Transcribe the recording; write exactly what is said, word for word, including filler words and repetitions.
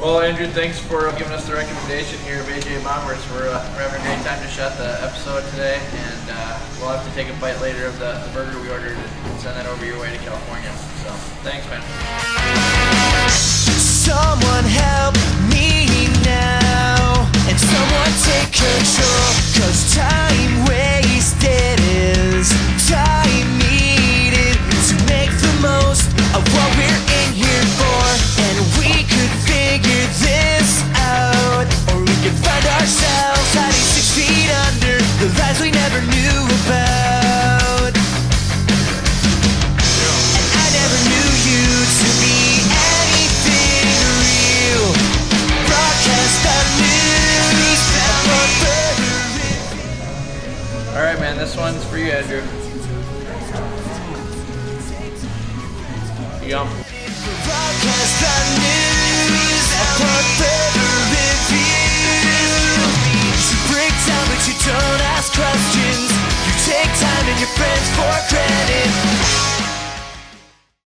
Well, Andrew, thanks for giving us the recommendation here of A J Bombers. We're, uh, we're having a great time to shot the episode today, and uh, we'll have to take a bite later of the, the burger we ordered and send that over your way to California. So, thanks, man. Someone help me now, and someone take control, 'cause time wasted is time needed to make the most of what we're in here for. And we could figure this out, or we could find ourselves hiding six feet under the lies we never knew about. And I never knew you to be anything real. Broadcast the news. Alright, man, this one's for you, Andrew. Yum. Broadcast the news. Upon further review. You break down, but you don't ask questions. You take time and your friends for